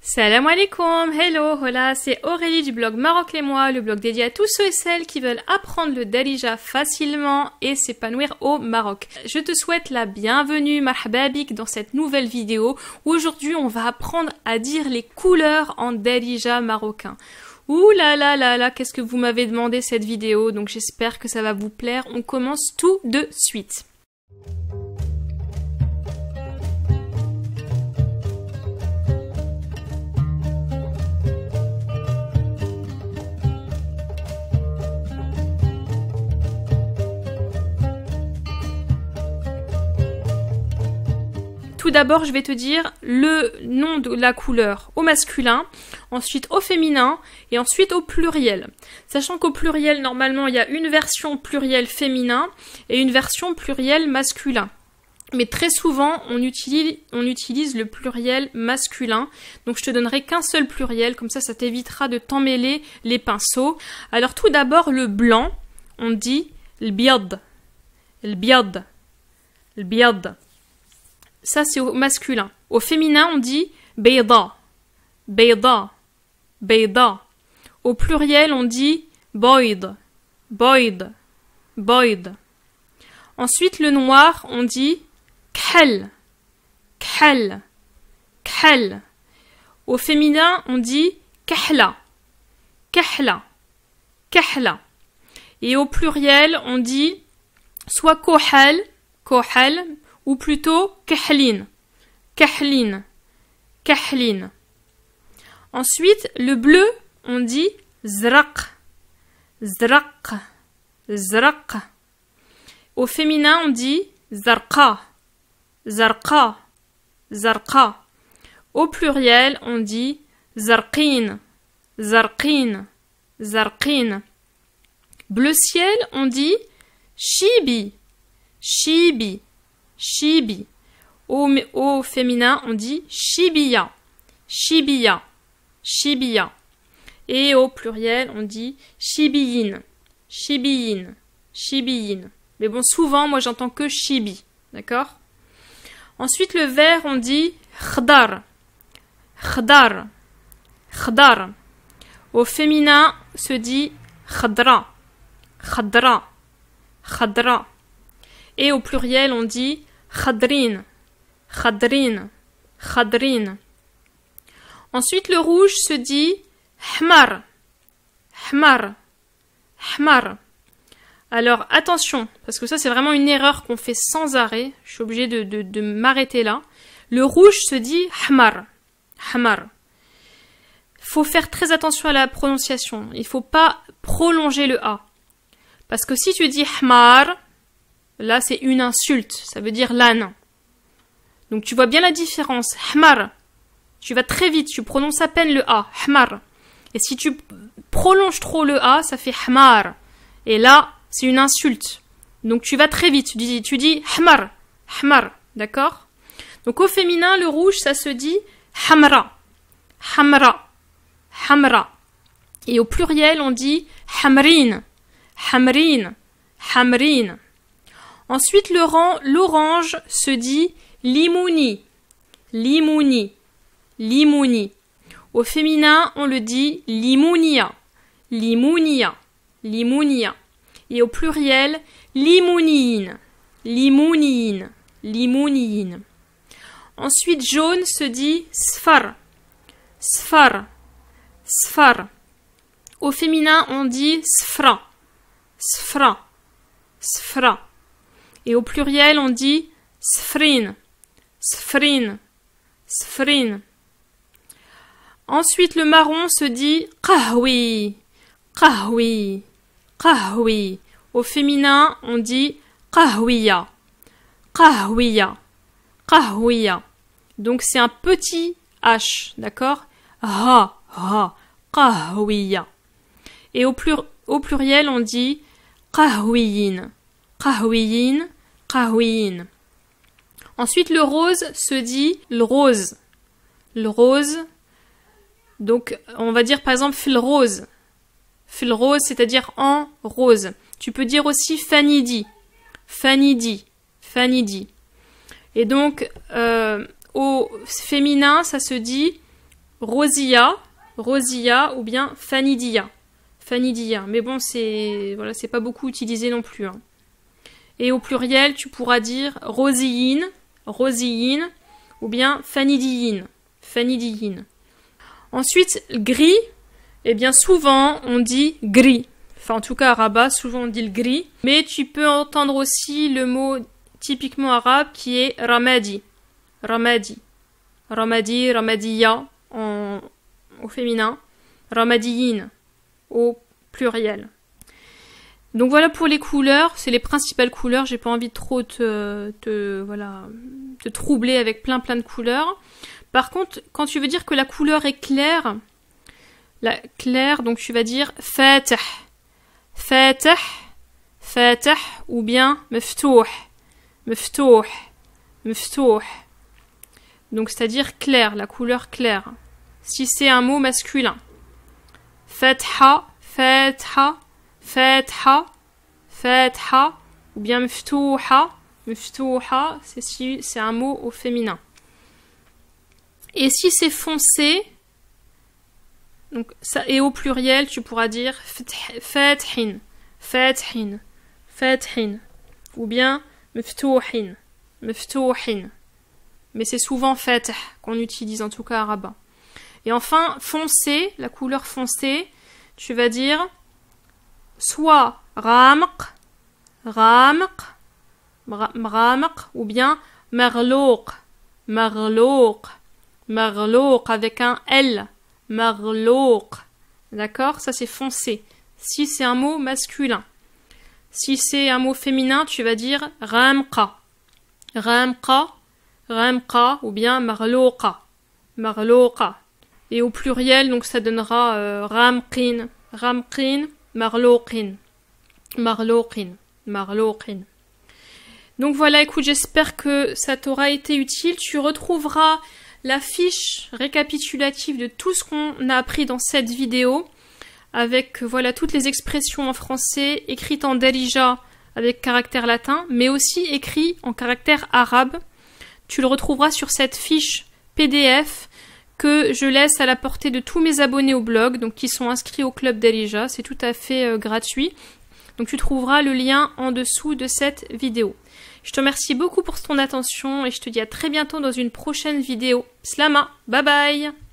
Salam alaikum, hello, hola, c'est Aurélie du blog Maroc et moi, le blog dédié à tous ceux et celles qui veulent apprendre le darija facilement et s'épanouir au Maroc. Je te souhaite la bienvenue, marhaba bik, dans cette nouvelle vidéo où aujourd'hui on va apprendre à dire les couleurs en darija marocain. Ouh là là là là, qu'est-ce que vous m'avez demandé cette vidéo, donc j'espère que ça va vous plaire. On commence tout de suite. Tout d'abord, je vais te dire le nom de la couleur au masculin, ensuite au féminin et ensuite au pluriel. Sachant qu'au pluriel, normalement, il y a une version pluriel féminin et une version pluriel masculin. Mais très souvent, on utilise le pluriel masculin. Donc, je te donnerai qu'un seul pluriel, comme ça t'évitera de t'emmêler les pinceaux. Alors, tout d'abord, le blanc, on dit l'biad, l'biad, l'biad. Ça, c'est au masculin. Au féminin, on dit bayda, bayda, bayda. Au pluriel, on dit boyd, boyd, boyd. Ensuite, le noir, on dit khal, khal, khal. Au féminin, on dit kahla, kahla, kahla. Et au pluriel, on dit soit kohal, kohal, ou plutôt kahlin, kahlin, kahlin. Ensuite, le bleu, on dit zraq, zraq, zraq. Au féminin, on dit zarqa, zarqa, zarqa. Au pluriel, on dit zarqin, zarqin, zarqin. Bleu ciel, on dit shibi, shibi, shibi. Au féminin, on dit shibiya, shibiya, shibiya. Et au pluriel, on dit shibiyin, shibiyin, shibiyin. Mais bon, souvent, moi, j'entends que shibi, d'accord? Ensuite, le vert, on dit khdar, khdar, khdar. Au féminin, se dit khadra, khadra, khadra. Et au pluriel, on dit khadrin, khadrin, khadrin. Ensuite, le rouge se dit hmar, hmar, hmar. Alors, attention, parce que ça, c'est vraiment une erreur qu'on fait sans arrêt. Je suis obligée de m'arrêter là. Le rouge se dit hmar, hmar. Faut faire très attention à la prononciation. Il faut pas prolonger le A. Parce que si tu dis hmar, là, c'est une insulte. Ça veut dire l'âne. Donc, tu vois bien la différence. Hmar. Tu vas très vite. Tu prononces à peine le A. Hmar. Et si tu prolonges trop le A, ça fait hmar. Et là, c'est une insulte. Donc, tu vas très vite. Tu dis hmar. Hmar. D'accord? Donc, au féminin, le rouge, ça se dit hamra. Hamra. Hamra. Et au pluriel, on dit hamrin. Hamrin. Hamrin. Ensuite, l'orange se dit limouni, limouni, limouni. Au féminin, on le dit limounia, limounia, limounia. Et au pluriel, limounine, limounine, limounine. Ensuite, jaune se dit sfar, sfar, sfar. Au féminin, on dit sfra, sfra, sfra. Et au pluriel, on dit sfrin, sfrin, sfrin. Ensuite, le marron se dit qahwi, qahwi, qahwi. Au féminin, on dit qahwiya, qahwiya, qahwiya. Donc, c'est un petit H, d'accord? Ha, ha, qahwiya. Et au pluriel, on dit qahwiyin, qahwiyin, qahwiyin. Ensuite, le rose se dit le rose. Le rose. Donc, on va dire par exemple fil rose. Fil rose, c'est-à-dire en rose. Tu peux dire aussi fanidi. Fanidi. Fanidi. Et donc, au féminin, ça se dit Rosia, Rosia ou bien Fanidia. Fanidia. Mais bon, c'est voilà, c'est pas beaucoup utilisé non plus. Hein. Et au pluriel, tu pourras dire Rosiyin, Rosiyin ou bien Fanidiyin, Fanidiyin. Ensuite, gris, eh bien souvent on dit gris. Enfin en tout cas à Rabat, souvent on dit le gris. Mais tu peux entendre aussi le mot typiquement arabe qui est Ramadi. Ramadi. Ramadi, Ramadiya au féminin. Ramadiyin au pluriel. Donc voilà pour les couleurs, c'est les principales couleurs, j'ai pas envie de trop te troubler avec plein de couleurs. Par contre, quand tu veux dire que la couleur est claire, donc tu vas dire fatah, fatah, fatah, ou bien mftouh, mftouh, mftouh. Donc c'est-à-dire clair, la couleur claire. Si c'est un mot masculin. Fatha, fatha, fatha, fatha, ou bien mftouha, mftouha, c'est un mot au féminin. Et si c'est foncé, donc ça, et au pluriel, tu pourras dire fathin, fathin, fathin, ou bien mftouhin, mftouhin. Mais c'est souvent fatah qu'on utilise, en tout cas à Rabat. Et enfin, foncé, la couleur foncée, tu vas dire soit ramq, ramq, ramq, ou bien marlouq, marlouq, marlouq avec un L, marlouq. D'accord? Ça c'est foncé. Si c'est un mot masculin. Si c'est un mot féminin, tu vas dire ramqa, ramqa, ramqa, ou bien marlouqa, marlouqa. Et au pluriel, donc ça donnera ramqin, ramqin, marlouqin, marlouqin, marlouqin. Donc voilà, écoute, j'espère que ça t'aura été utile. Tu retrouveras la fiche récapitulative de tout ce qu'on a appris dans cette vidéo, avec voilà toutes les expressions en français écrites en darija avec caractère latin, mais aussi écrits en caractère arabe. Tu le retrouveras sur cette fiche PDF que je laisse à la portée de tous mes abonnés au blog, donc qui sont inscrits au club Darija. C'est tout à fait gratuit. Donc tu trouveras le lien en dessous de cette vidéo. Je te remercie beaucoup pour ton attention et je te dis à très bientôt dans une prochaine vidéo. Slama, bye bye!